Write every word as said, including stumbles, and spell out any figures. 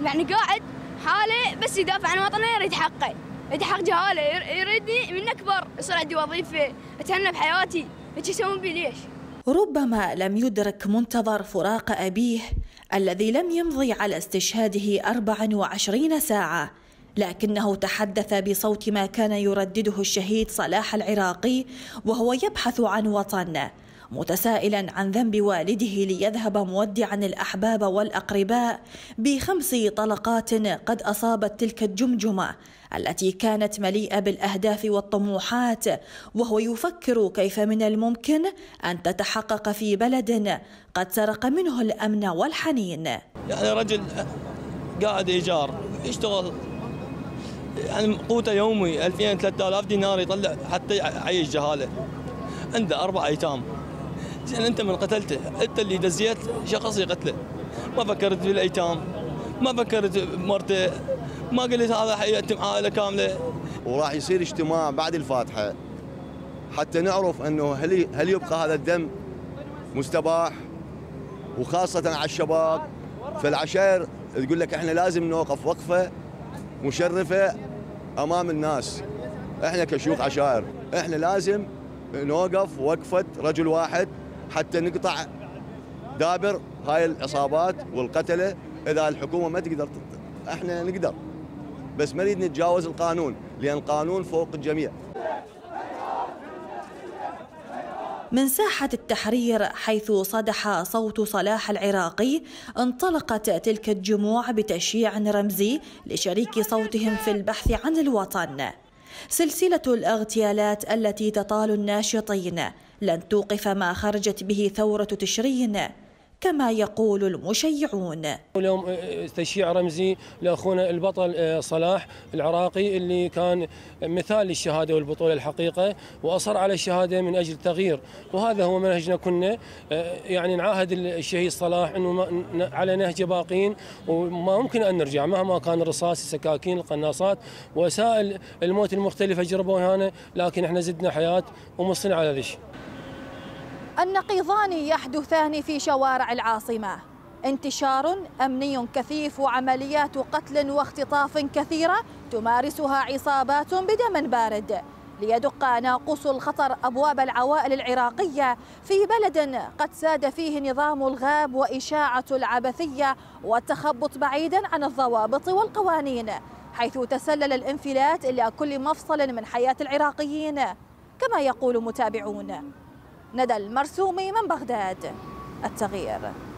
يعني قاعد حاله بس يدافع عن وطنه، يريد حقه، يريد حق جهاله، يريدني من اكبر يصير عندي وظيفه، اتهنى بحياتي، ايش يسوون بي ليش؟ ربما لم يدرك منتظر فراق أبيه الذي لم يمضي على استشهاده أربع وعشرين ساعة، لكنه تحدث بصوت ما كان يردده الشهيد صلاح العراقي وهو يبحث عن وطن، متسائلا عن ذنب والده ليذهب مودعا الأحباب والأقرباء بخمس طلقات قد أصابت تلك الجمجمة التي كانت مليئة بالأهداف والطموحات، وهو يفكر كيف من الممكن أن تتحقق في بلد قد سرق منه الأمن والحنين. يعني رجل قاعد إيجار يشتغل، يعني قوته يومي ألفين ثلاثة آلاف دينار يطلع حتى يعيش جهاله، عنده أربع أيتام. زين أنت من قتلته، أنت اللي دزيت شخص يقتله، ما فكرت بالأيتام، ما فكرت بمرته، ما قلت هذا حيتم عائلة كاملة. وراح يصير اجتماع بعد الفاتحة حتى نعرف أنه هل هل يبقى هذا الدم مستباح، وخاصة على الشباب. فالعشائر تقول لك احنا لازم نوقف وقفة مشرفة أمام الناس. احنا كشيوخ عشائر احنا لازم نوقف وقفة رجل واحد حتى نقطع دابر هاي العصابات والقتلة. إذا الحكومة ما تقدر، احنا نقدر، بس ما نريد نتجاوز القانون، لأن القانون فوق الجميع. من ساحة التحرير حيث صدح صوت صلاح العراقي انطلقت تلك الجموع بتشييع رمزي لشريك صوتهم في البحث عن الوطن. سلسلة الاغتيالات التي تطال الناشطين لن توقف ما خرجت به ثورة تشرين كما يقول المشيعون. اليوم تشييع رمزي لاخونا البطل صلاح العراقي اللي كان مثال للشهاده والبطوله الحقيقه، واصر على الشهاده من اجل التغيير، وهذا هو منهجنا. كنا يعني نعاهد الشهيد صلاح انه على نهج باقين، وما ممكن ان نرجع مهما كان الرصاص، السكاكين، القناصات، وسائل الموت المختلفه جربوها هنا، لكن احنا زدنا حياه ومصرين على ذش. النقيضان يحدثان في شوارع العاصمة، انتشار أمني كثيف وعمليات قتل واختطاف كثيرة تمارسها عصابات بدم بارد، ليدق ناقوس الخطر أبواب العوائل العراقية في بلد قد ساد فيه نظام الغاب وإشاعة العبثية والتخبط بعيدا عن الضوابط والقوانين، حيث تسلل الانفلات إلى كل مفصل من حياة العراقيين كما يقول متابعون. ندى المرسومي من بغداد، التغيير.